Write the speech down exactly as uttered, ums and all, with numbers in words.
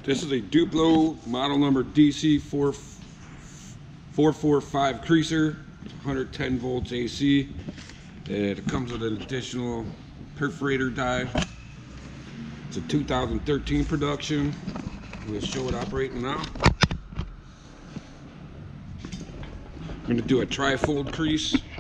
This is a Duplo model number D C four forty-five Creaser, one hundred ten volts A C. It comes with an additional perforator die. It's a two thousand thirteen production. I'm going to show it operating now. I'm going to do a tri-fold crease.